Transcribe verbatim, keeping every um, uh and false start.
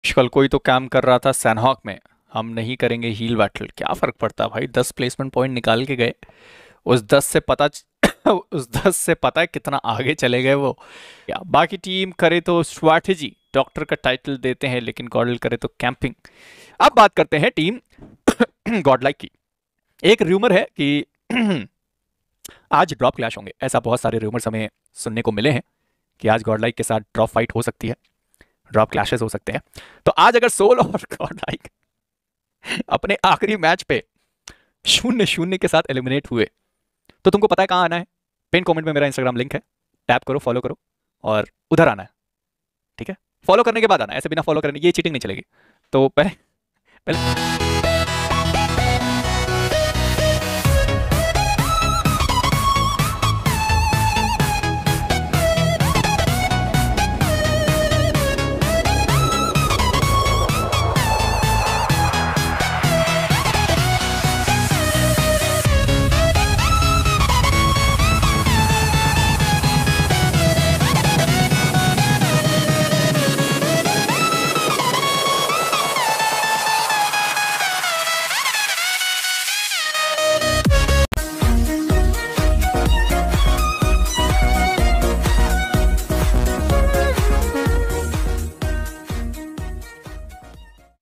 कल कोई तो काम कर रहा था सैनहॉक में, हम नहीं करेंगे हील बैटल। क्या फर्क पड़ता भाई, दस प्लेसमेंट पॉइंट निकाल के गए। उस दस से पता उस दस से पता है कितना आगे चले गए वो। या बाकी टीम करे तो स्ट्रैटेजी, डॉक्टर का टाइटल देते हैं, लेकिन गॉडल करे तो कैंपिंग। अब बात करते हैं टीम गॉडलाइक की। एक रूमर है कि आज ड्रॉप क्लैश होंगे, ऐसा बहुत सारे रूमर्स हमें सुनने को मिले हैं कि आज गॉडलाइक के साथ ड्रॉप फाइट हो सकती है, ड्रॉप क्लैशेस हो सकते हैं। तो आज अगर सोल और गॉडलाइक अपने आखिरी मैच पे शून्य शून्य के साथ एलिमिनेट हुए, तो तुमको पता है कहां आना है। पिन कमेंट में मेरा इंस्टाग्राम लिंक है, टैप करो, फॉलो करो और उधर आना है। ठीक है, फॉलो करने के बाद आना, ऐसे बिना फॉलो करने ये चीटिंग नहीं चलेगी। तो पहले पहले